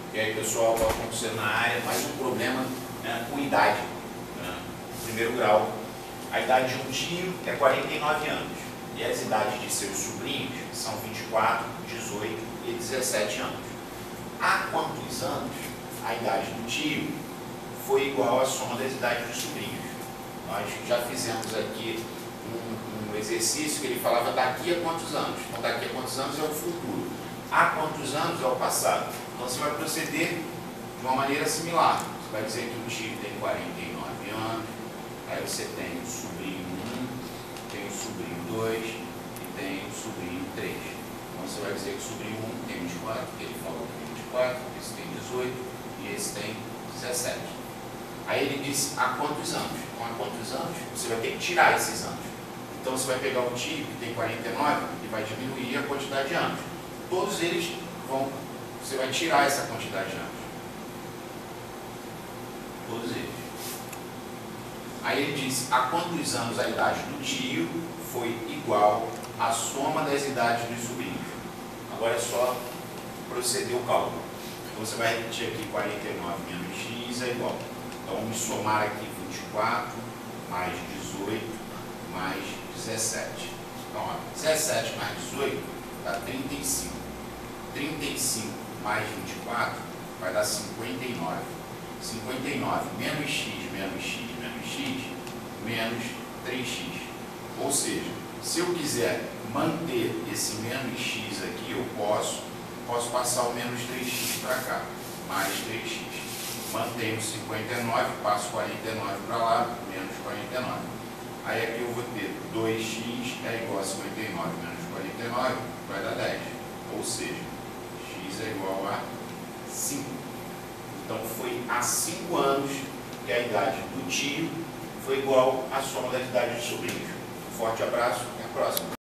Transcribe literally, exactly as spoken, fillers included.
E aí, pessoal, está acontecendo na área mais um problema, né, com idade. Né? Primeiro grau, a idade de um tio é quarenta e nove anos. E as idades de seus sobrinhos são vinte e quatro, dezoito e dezessete anos. Há quantos anos a idade do tio foi igual à soma das idades dos sobrinhos? Nós já fizemos aqui um, um exercício que ele falava daqui a quantos anos. Então, daqui a quantos anos é o futuro. Há quantos anos é o passado. Então, você vai proceder de uma maneira similar. Você vai dizer que o tio tem quarenta e nove anos, aí você tem o sobrinho um, tem o sobrinho dois e tem o sobrinho três. Então, você vai dizer que o sobrinho um tem vinte e quatro, que ele falou que tem vinte e quatro, esse tem dezoito e esse tem dezessete. Aí ele disse há quantos anos? Então, há quantos anos? Você vai ter que tirar esses anos. Então, você vai pegar o tio que tem quarenta e nove e vai diminuir a quantidade de anos. Todos eles vão, você vai tirar essa quantidade de anos. Todos eles. Aí ele disse há quantos anos a idade do tio foi igual à soma das idades dos sobrinhos. Agora é só proceder o cálculo. Então, você vai repetir aqui quarenta e nove menos x é igual. Então, vamos somar aqui vinte e quatro mais dezoito mais dezessete. Então, ó, dezessete mais dezoito dá trinta e cinco. trinta e cinco mais vinte e quatro vai dar cinquenta e nove. cinquenta e nove menos x, menos x, menos x, menos três x. Ou seja, se eu quiser manter esse menos x aqui, eu posso, posso passar o menos três x para cá, mais três x. Mantenho cinquenta e nove, passo quarenta e nove para lá, menos quarenta e nove. Aí aqui eu vou ter dois x é igual a cinquenta e nove menos quarenta e nove, vai dar dez. Ou seja, x é igual a cinco. Então foi há cinco anos que a idade do tio foi igual à soma das idades dos sobrinhos. Um forte abraço, até a próxima.